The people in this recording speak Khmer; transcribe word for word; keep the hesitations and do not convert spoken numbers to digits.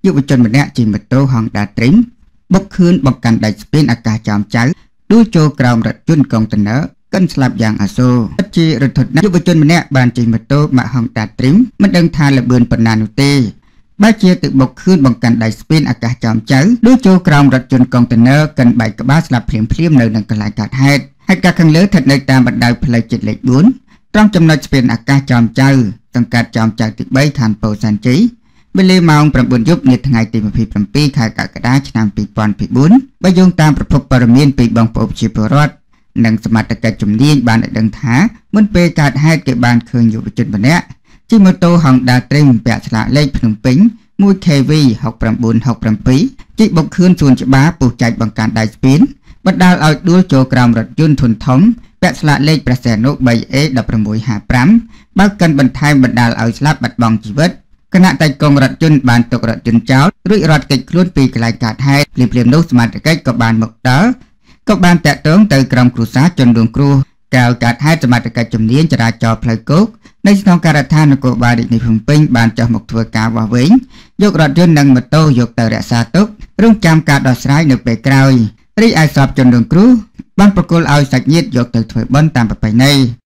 យុវជនម្នាក់ជិះម៉ូតូ Honda Dream បុកខឿនបង្កាន់ដៃស្ពានអាកាសចោមចៅដួលចូលក្រោមរថយន្តកុងតឺន័រកិនស្លាប់យ៉ាងអាសូរពិតជារន្ធត់ណាស់យុវជនម្នាក់បានជិះម៉ូតូម៉ាក Honda Dream មិនដឹងថាល្បឿនប៉ុណ្ណានោះទេបែរជាទៅបុកខឿនបង្កាន់ដៃស្ពានអាកាសចោមចៅដួលចូលក្រោមរថយន្តកុងតឺន័រកិនបែកក្បាលស្លាប់ភ្លាមៗនៅនឹងកន្លែងកើតហេតុហេតុការណ៍ខាងលើស្ថិតនៅតាមបណ្ដោយផ្លូវជាតិលេខបួនត្រង់ចំណុចស្ពានអាកាសចោមចៅសង្កាត់ចោមចៅទី3ខណ្ឌពោធិ៍សែនជ័យវេលាម៉ោង ប្រាំបួន យប់នាថ្ងៃទី ម្ភៃប្រាំពីរ ខែកក្កដាឆ្នាំ ពីរពាន់បួនបើយោងតាមប្រភពព័ត៌មានពីបងប្អូនប្រជាពលរដ្ឋនិងសមត្ថកិច្ចជំនាញបានឲ្យដឹងថាមុនពេលកើតហេតុគេបានឃើញយុវជនម្នាក់ជិះម៉ូតូ Honda Dream ពាក់ស្លាកលេខភ្នំពេញ មួយ ខេ វី ហក៩ហក៧ ជិះបុកខឿនសួនច្បារពុះចែកបង្កាន់ដៃស្ពានបណ្ដាលឲ្យដួលចូលក្រោមរថយន្តធុនធំពាក់ស្លាកលេខព្រះសីហនុ បី អេ ១៦ហា៥ បើកិនបន្ថែមបណ្ដាលឲ្យស្លាប់បាត់បង់ជីវិតគណៈតៃកងរថយន្តបានទុករថយន្តចោលរួចរត់គេចខ្លួនពីកន្លែងកើតហេតុភ្លាមៗនោះសមាជិកក៏បានមកដល់ក៏បានតាក់ទងទៅក្រុមគ្រួសារជនរងគ្រោះកាលកើតហេតុសមាជិកជំនាញចរាចរណ៍ផ្លូវគោកនៃស្នងការដ្ឋាននគរបាលរាជធានីភ្នំពេញបានចុះមកធ្វើការវាស់វែងយករថយន្តនិងម៉ូតូយកទៅរក្សាទុករងចាំការដោះស្រាយនៅពេលក្រោយរីឯសពជនរងគ្រោះបានប្រគល់ឲ្យសាច់ញាតិយកទៅធ្វើបុណ្យតាមប្រពៃណី